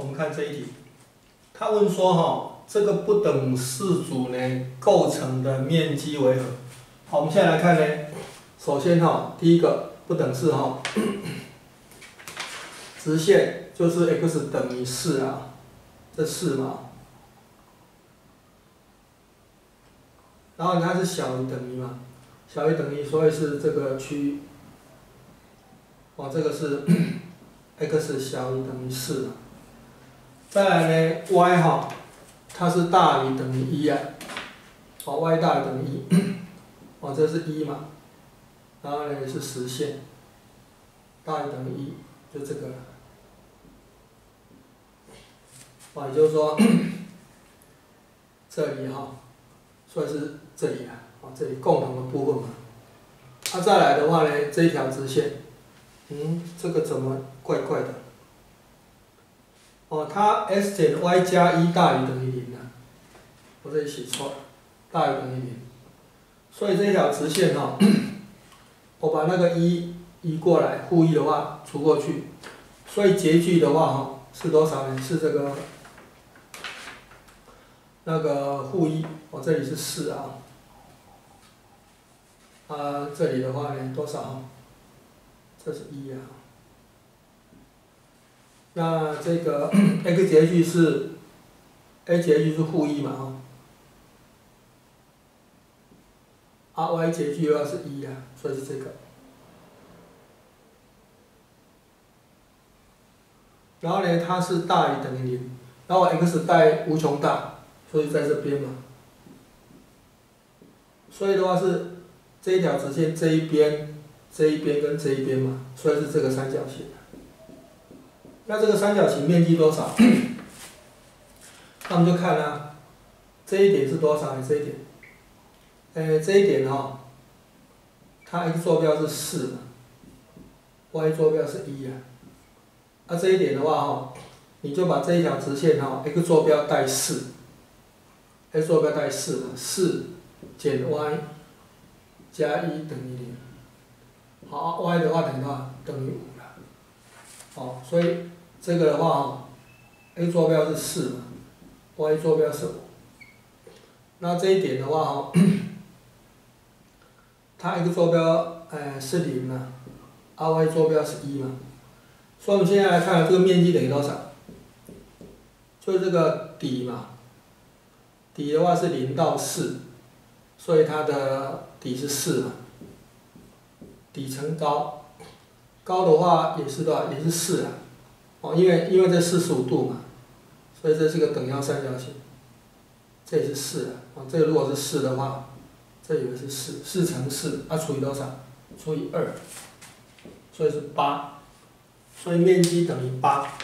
我们看这一题，他问说这个不等式组呢构成的面积为何？好，我们现在来看呢，首先第一个不等式直线就是 x 等于4啊，这4嘛，然后它是小于等于嘛，小于等于，所以是这个区域，这个是x 小于等于4嘛。再来呢 ，y 它是大于等于1啊，y 大于等于1，这是1嘛，然后呢是实线，大于等于1，就这个了。也就是说这里所以是这里这里共同的部分嘛。再来的话呢，这一条直线，这个怎么怪怪的？它 s 减 y 加1大于等于0啊，我这里写错了，大于等于0，所以这一条直线我把那个1移过来，负1的话除过去，所以截距的话是多少呢？是这个那个负1，这里是4啊，这里的话呢多少？这是1啊。那这个 x 截距是 a 截距是负1嘛y 截距的话是1啊，所以是这个。然后呢，它是大于等于0，然后 x 带无穷大，所以在这边嘛。所以的话是这一条直线这一边、这一边跟这一边嘛，所以是这个三角形。那这个三角形面积多少？那我们就看这一点是多少呢？这一点，这一点它 x 坐标是4嘛 ，y 坐标是1啊。这一点的话你就把这一条直线x 坐标带4，x 坐标带4嘛，4减 y 加1等于0。好 ，y 的话等于多少？等于5了。所以这个的话，x 坐标是4嘛 ，y 坐标是5。那这一点的话它 x 坐标是0嘛，y 坐标是1嘛，所以我们现在来看这个面积等于多少？就是这个底嘛，底的话是0到4，所以它的底是4嘛，底乘高，高的话也是多少？也是4啊。因为这45度嘛，所以这是个等腰三角形，这也是4啊。这个如果是4的话，这也是4乘4，除以多少？除以2，所以是8，所以面积等于8。